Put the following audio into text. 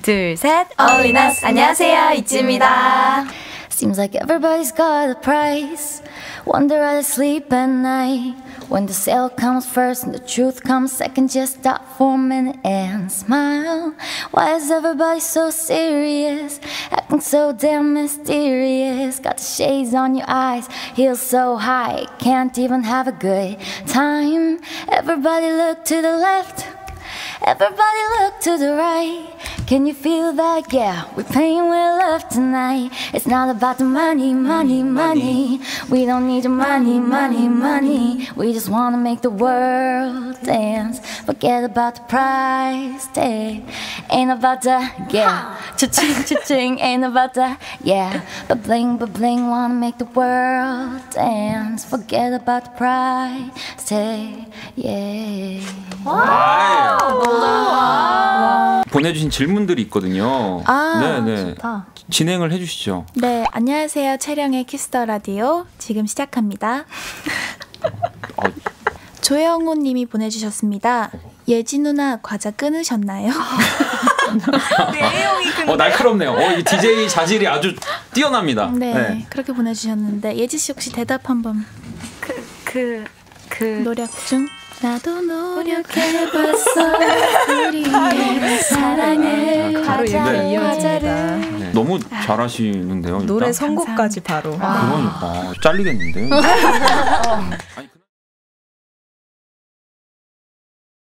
둘, 셋. 어린아스 안녕하세요, 이지입니다. Seems like everybody's got a price. Wonder how they sleep at night. When the sale comes first and the truth comes second, just stop for a minute and smile. Why is everybody so serious? Acting so damn mysterious. Got the shades on your eyes, heels so high, can't even have a good time. Everybody look to the left, everybody look to the right. Can you feel that? Yeah, we're playing with love tonight. It's not about the money, money, money. We don't need your money, money, money. We just wanna make the world dance. Forget about the price tag. Ain't about the, yeah. Cha-ching, cha-ching, ain't about the, yeah. But bling, wanna make the world dance. Forget about the price tag, yeah. 보내주신 질문들이 있거든요. 네네. 좋다. 진행을 해주시죠. 네, 안녕하세요. 채령의 키스더 라디오 지금 시작합니다. 조영호 님이 보내주셨습니다. 예지 누나 과자 끊으셨나요? 내용이 근데 날카롭네요. 이 DJ 자질이 아주 뛰어납니다. 네, 그렇게 보내주셨는데 예지 씨 혹시 대답 한번. 노력 중. 나도 노력해봤어. 우리의 사랑을 바로 이렇게 이어집니다. 네. 너무 잘하시는데요. 노래 일단. 선곡까지 바로. 그러니까 잘리겠는데요. 아니,